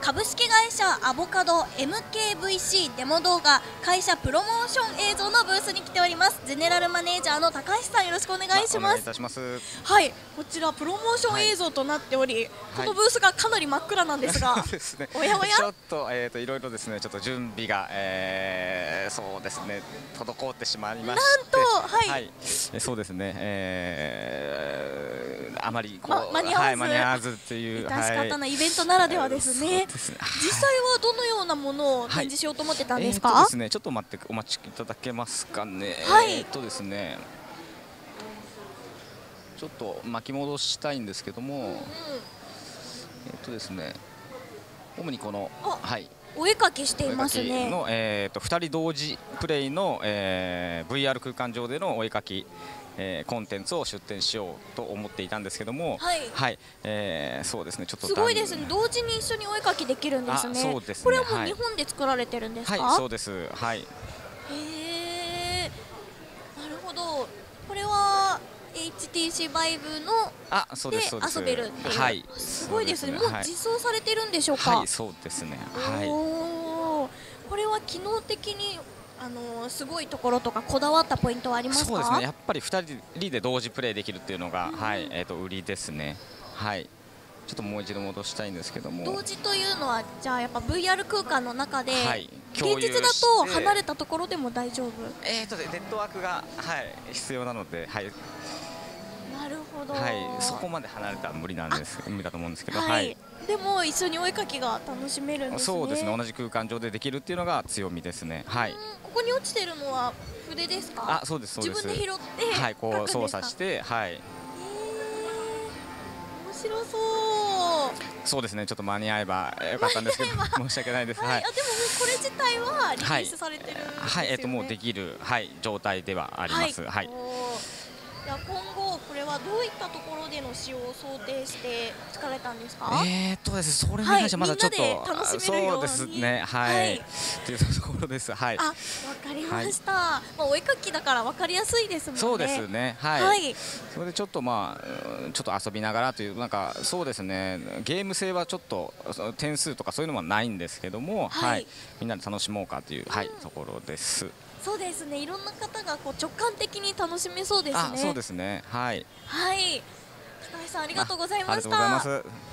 株式会社アボカド MKVC デモ動画会社プロモーション映像のブースに来ております。ゼネラルマネージャーの高橋さん、よろしくお願いします。 お願いいたします。 はい、こちらプロモーション映像となっており、このブースがかなり真っ暗なんですが、 ですね、 おやおやちょっといろいろですね、ちょっと準備が、そうですね、滞ってしまいまして、 なんと、はい、 そうですね、あまりこう、 間に合わずっていう致し方ないイベントならではですね。 実際はどのようなものを展示しようと思ってたんですか？ ですね、ちょっとお待ちいただけますかね。ですね、ちょっと巻き戻したいんですけども、ですね、主にこの、 お絵描きしていますね。 の2人同時プレイの、VR 空間上でのお絵描き、コンテンツを出展しようと思っていたんですけども、そうですね、ちょっとすごいですね。同時に一緒にお絵描きできるんですね。 そうですね。 これはもう日本で作られてるんですか？ はい、そうです。はい。 へえ、なるほど。これは HTC Vive ので遊べるっていう、はい、すごいですね。もう実装されてるんでしょうか？ はい、そうですね。はい。 これは機能的にすごいところとかこだわったポイントはありますか？ そうですね。やっぱり2人で同時プレイできるっていうのが、売りですね。はい。ちょっともう一度戻したいんですけども。 同時というのはじゃあやっぱ VR 空間の中で、現実だと離れたところでも大丈夫？ ネットワークが必要なので、はい。 なるほど。 そこまで離れたら無理だと思うんですけど、 でも一緒にお絵描きが楽しめるんですね。 そうですね。同じ空間上でできるっていうのが強みですね。はい。 ここに落ちてるのは筆ですか？ そうです。 自分で拾って、 こう操作して、はい。 面白そう。 そうですね。ちょっと間に合えばよかったんですけど、申し訳ないです。はい。 でもこれ自体はリリースされてるんですよね。 もうできる状態ではあります。はい。 今後これはどういったところでの使用を想定して作られたんですか？ です。それに関してはまだちょっと、 そうですね。はい。というところです。はい。 わかりました。お絵描きだからわかりやすいですもんね。 そうですね。はい。それでちょっとちょっと遊びながらというそうですね。ゲーム性はちょっと点数とかそういうのはないんですけども、みんなで楽しもうかというところです。 そうですね。いろんな方が直感的に楽しめそうですね。 そうですね。はい。 高橋さん、ありがとうございました。 ありがとうございます。